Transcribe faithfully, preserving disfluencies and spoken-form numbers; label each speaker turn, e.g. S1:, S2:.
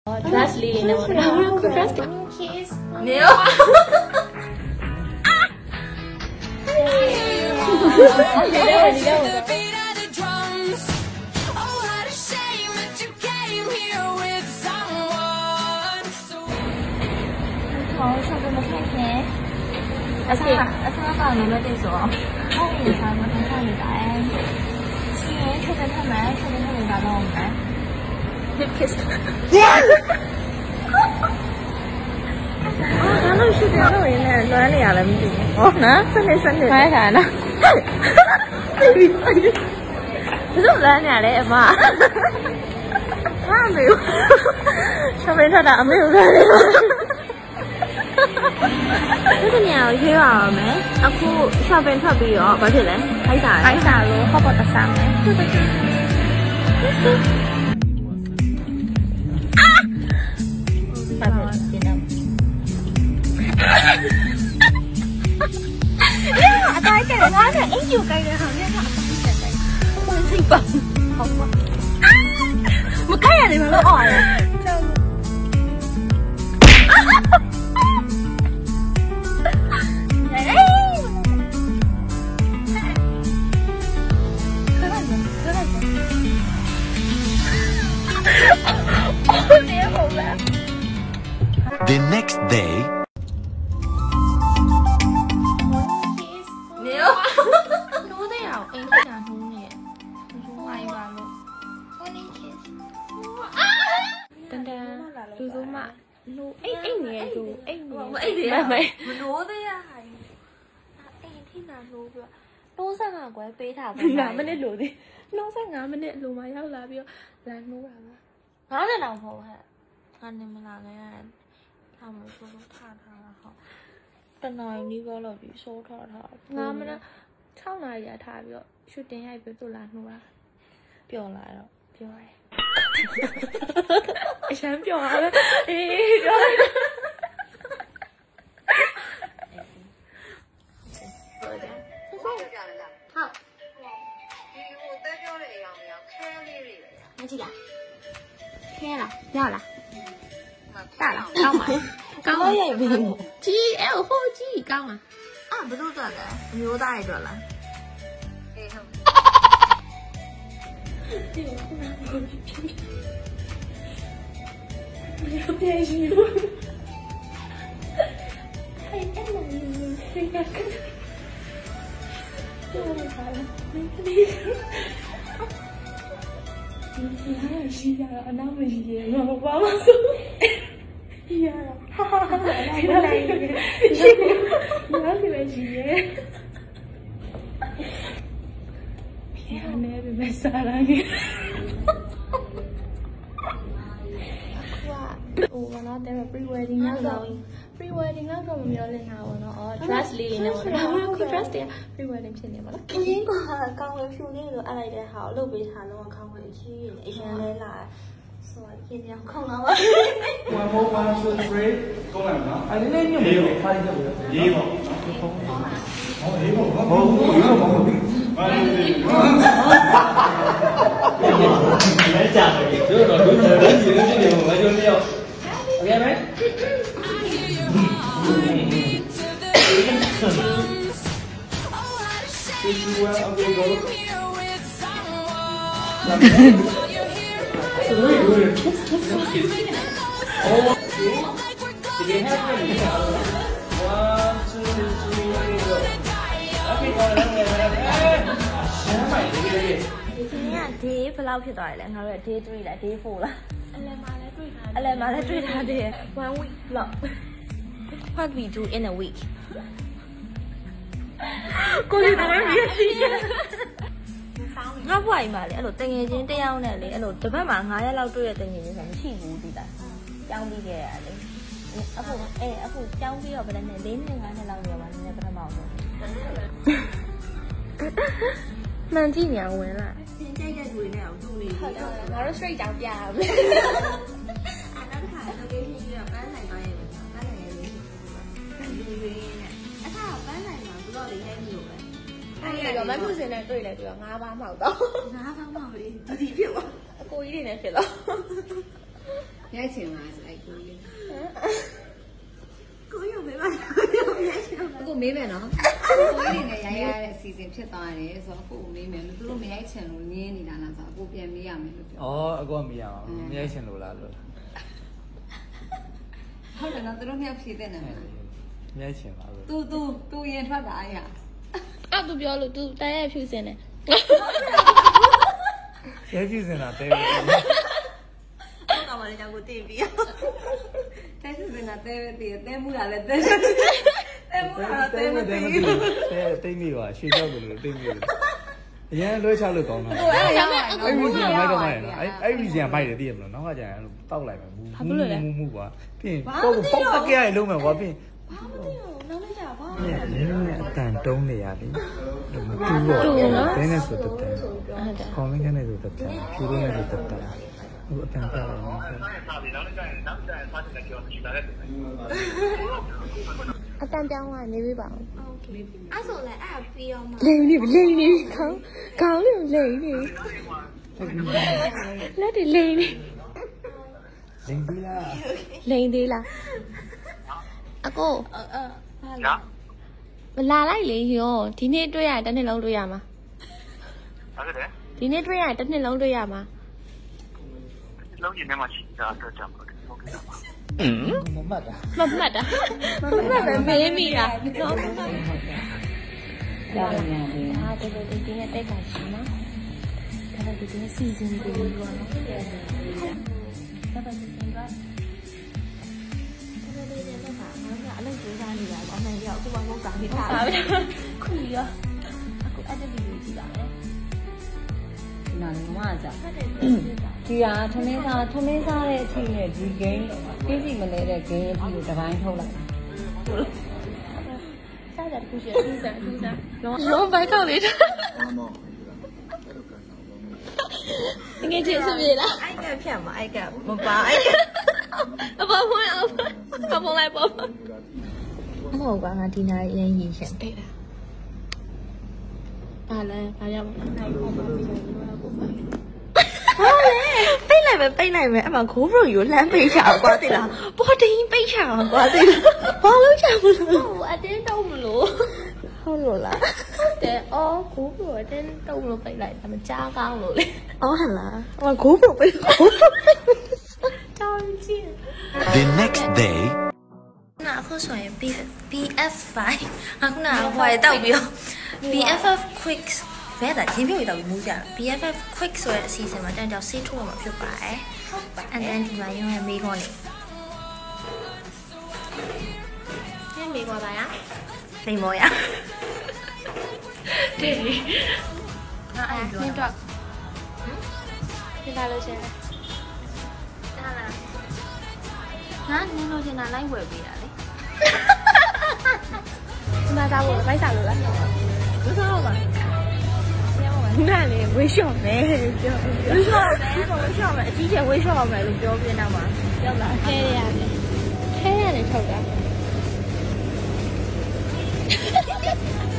S1: Dress Lee in the dress.
S2: Kiss.
S1: No.
S2: Thôi sao tôi mới thấy thế? Ở sao ở sao vào nó mới đi xuống? Không hiểu sao mà không sao được tại em. Xin nhé, cho tôi thay máy, cho tôi thay mình vào lòng cái.
S1: Hip kiss.
S2: 아, 나는 시계 하고 있네. 너네 안 했는데. 어, 나? 선배 선배. 왜 가나? 무슨 너네 안 해, 엄마? 아, 매우. 선배 thật đã 매우 rồi. cái nhà ở kia à mẹ? Aku shopping thật bị ở bao nhiêu đấy? Hay xả? Hay xả luôn, không có đặc sản đấy. À, tôi cái này nói là em chịu cái này không nha. Không sinh phẩm. Không quá. Một cái này mà nó ỏi à?
S3: The next day.
S1: Nếu
S2: Nú thế nào? Em thích là nú nè. Nú ai vào luôn. Tân đà. Chú chú mà. Nú. Em em nè chú. Em nè.
S1: vậy thì mày nấu thế à?
S2: Em thích là nú vậy. Nú sao mà quái bê thảo.
S4: Ngã bên đây lùi đi. Nó sẽ ngã bên đây lùi mà sao là biểu là nú là.
S2: Nó là đồng hồ hả? Anh em là cái này. Thằng một số thà thà là họ. Tân này đi vào là bị số thà thà.
S4: Ngã bên đó sau này giả thả biểu shooting hay biểu tôi là nú à.
S2: Biểu lại rồi.
S4: Biểu lại. Em biểu lại. Ê rồi.
S2: Hậu. Anh chị à? Khe là, do là. Tại là, cao mà. Cao mới vậy vì
S4: Chị em không chị cao mà.
S2: À,不都转的，牛大一转了。
S4: 这个忽然我就偏偏没有变形了。太爱了，这个跟这么惨了，没没事。你还有洗呀？那么洗吗？我妈妈说。呀，哈哈哈！原来原来你们洗耶。偏呢，被没杀了你。哇，我那待会 pre wedding 那个 pre wedding 那个没有练好呢哦 dress Lee 呢我 dress 的 pre wedding ဖြစ်နေမှာလား
S2: ရင်းကကောင်းဝဲဖြူနေလို့အဲ့လိုက်တဲ့ဟာလုပ်ပေးထားတော့ကောင်းဝဲချီးအရင်လဲလာဆိုတော့ပြင်ရအောင်ခေါင်းတော့
S5: one more one two three ကောင်းလားနော်အဲ့ဒီလေးညမြုပ်ထားရပြီရေးပါဟောရေးပါဘာလို့ရေးတော့ဘာလို့ဘာလို့လဲကြာတယ်တို့တော့တို့တယ်ဒီလိုဖြစ်နေမှာမကြုံနေရောโอเคไหมIf you were a good girl. So very good. Oh, did you have any? One, two, three, go. Okay, go.
S2: ဒီနေ့က day ဘယ်လောက်ဖြစ်သွားလဲငါတို့ day three လား day four လားအလယ်မှာလည်းတွေ့ထားတယ်အလယ်မှာလည်းတွေ့ထားတယ် one week လောက် What we do in a week
S4: ကိုကြီးတော့မြည်ရှိတယ်
S2: ငါ့ဘွားကြီးမှာလေအဲ့လိုတငယ်ချင်းတယောက်နဲ့လေအဲ့လိုတစ်ပတ်မှာnineရက်လောက်တွေ့ရတဲ့တငယ်ချင်းဆိုမရှိဘူးဒီလားကြောင်းပြီးခဲ့ရလေအခုအဲအခုကြောင်းပြီးတော့ဗလဲနဲ့fourနှစ်fiveနှစ်လောက်နေပါနည်းနည်းပထမဆုံးမှန်ကြည့်နေအောင်ဝင်လာသင်ကြိုက်တဲ့သူတွေနဲ့အောင်တူနေပြီဟုတ်တယ်ငါတို့ straight ကြောင်းပြရမယ်အဲ့နောက်တစ်ခါ location ကြီးကပန်းဆိုင်သွားရင်ပန်းဆိုင်ရဲ့လေးဒီလေးနဲ့အဲ့ဒါပန်းဆိုင်မှာဘလို့လေးရိုက်နေလို့ပဲအဲ့ဒါတော့မမှုစင်နဲ့တွေ့လဲပြီးတော့ငါးပါးမောက်တော့ငါးပါးမောက်လေးဒီဒီဖြစ်သွားအကိုကြီးတွေနဲ့ဖြစ်တော့
S6: ရိုက်ချင်လားဆိုအဲ့ကိုလေး
S2: ကိုရုံမေးပါကိုရုံရိုက်ချင်ပါ
S6: အခုမေးမယ်နော်ကိုလေးနဲ့ရိုက်ရတဲ့အစီအစဉ်ဖြစ်သွားတယ်ဆိုတော့အခုမေးမယ်လို့သူတို့မရိုက်ချင်လို့ငင်းနေတာလားဆိုတော့အခုပြန်မေးရမယ်လို့ပြော
S5: ဩအကောမေးရအောင်မရိုက်ချင်လို့လားလို့
S6: ဟုတ်တယ်နော်သူတို့မြောက်ဖြည့်တဲ့နာမည်
S5: မရိုက်ချင်ပါဘူး
S6: तू तू तू ရင်ထွက်တာအဲ့
S1: အဲ့သူပြောလို့ तू တိုင်းရဖြူစင်တယ်
S5: ရဲဖြူစင်တာတဲ
S2: ဟုတ်ကမှလည်းကြောင့်ကိုတင်ပြီး
S6: တဲဖြူစင်တာတဲပဲတည်တဲမှုတာလည်းတဲတဲမှုတာတဲမတည်
S5: တဲတိတ်မိပါရွှေကြောက်လို့တိတ်မိလို့အရင်လွှဲချလို့ကောင်းတာ
S6: အဲ့ဒါရောက်ပါတော့
S5: အဲ့ဒီစီကမိုက်တော့မိုက်နော်အဲ့အဲ့ဒီစီကမိုက်တယ်သိရမလားနောက်ကကြာရင်တောက်လိုက်မယ်မူမူမူကွာပြင်ပေါ့ပေါ့ပကဲရလုံးမယ်ကွာပြင်
S6: ဘာမသိဘူးနောက်လိုက်ကြပါ
S5: နည်းအတန်တုံးနေရလေတူတော့ဘယ်နဲ့ဆိုတတ်တယ်ခေါင်းရင်းနဲ့ဆိုတတ်တယ်ဖြူရင်းနဲ့ဆိုတတ်တယ်ဟိုအတန်ပြတယ်နော်
S1: အတန်ပြောင်းသွားနေပြီပါဦး
S2: โอเคအဲ့ဆိုလည်းအဲ့ပြီးတော့မှ
S1: လိန်နေလိန်နေခေါင်းခေါင်းလေးလိန်နေလက်တွေလိန်နေ
S5: လိန်သေးလား
S1: လိန်သေးလားအကို
S2: အဲ
S1: ဘာလဲမလာလိုက်လေရောဒီနေ့တွေ့ရတစ်နှစ်လုံးတွေ့ရမှာ
S7: ဟုတ်တယ်
S1: ဒီနေ့တွေ့ရတစ်နှစ်လုံးတွေ့ရမှာ
S7: လုံးရင်ထဲမှာရှိတာအတွက်ကြောင့်ဟုတ်ကဲ့ပါ
S5: อืมမမှတ်တာ
S1: မမှတ်တာမမှတ်ပဲမေးမိတာနော်
S6: ရတယ်ရတယ်
S1: ဟာဒီလိုဒီနေ့တက်ပါရှင်နော်ဒါပေမဲ့ဒီနေ့စီစဉ်ပြီးတော့နော်ဒါပေမဲ့ဒီကဒါပေမဲ့ဒီကအလုပ်ကြိုးစားနေတာပေါ့အမှန်ကြောက်အခုမှမဟုတ်တာဖြစ်တာပဲခုရောအခုအဲ့ဒီဗီဒီယိုကြည့်ပါမယ်
S6: ဒီနာလေးမှကြာဒီဟာထမင်းစားထမင်းစားတဲ့အချိန်နဲ့ဒီဂိမ်းပြည့်စုံမလဲတဲ့ဂိမ်းအဖြစ်ကိုတစ်ပိုင်းထုတ်လိုက်
S1: စားကြတစ်ခုရှိထူးဆန်းထူးဆန်းရောဘိုက်ခောက်လေးတာငယ်ချင်းစပြေးလား
S2: အိုက်ကဖြတ်မှာအိုက်ကမပါအိုက်က
S1: အပေါ်ဝင်အောင်အပေါ်လိုက်ပေါ်မဟုတ်ပါငါဒီနာရရင်ရင်ရှင်တိတ်တာဘာလဲဘာရမလဲဟာလေပိတ်လိုက်ပဲပိတ်လိုက်ပဲအမှ GoPro ကိုလှမ်းပိတ်ချအောင်ကွာသိလားပေါ်တင်းပိတ်ချအောင်ကွာသိလားဘာလို့ချမလို့ဟိုအတင်းတုံးမလို့ဟုတ်လို့လားတဲ့အော် GoPro အတင်းတုံးလို့ပိတ်လိုက်ဒါမှကြားကောင်းလို့လေအော်ဟလားအမှ GoPro ပိတ် GoPro တောင်းကြည့်
S3: The next day
S1: နာအခုဆိုရင် B F five အခုနာဟိုတောက်ပြီးတော့ B F F quick ဘယ်တာရင်းပြုတ်တောက်ပြီးမူးကြ B F F quick ဆိုတဲ့အစီအစဉ်မှာတန်းကြောင်ဆေးထိုးရမှာဖြစ်ပါတယ်။ and then ဒီမှာရုံးရမေးခွန်းနေ။ဒီမေးခွန်းပါရ။လိမ္မောရ။တဲ့ဒီ။အဲ့ဒါနင်းတော့ဟင်။ဒီလာလို့ရှင်။ဟာလား။ဟာနင်းလို့ရှင်တာလိုက်ဝယ်ပေးတာလေ။ဒီမှာသားဖို့ဖိုက်စားလို့လား။ဘယ်စားပါ့那里微笑没？微笑没？微笑没？之前微笑没了，不要变那嘛，要不然黑呀的，黑呀的臭的。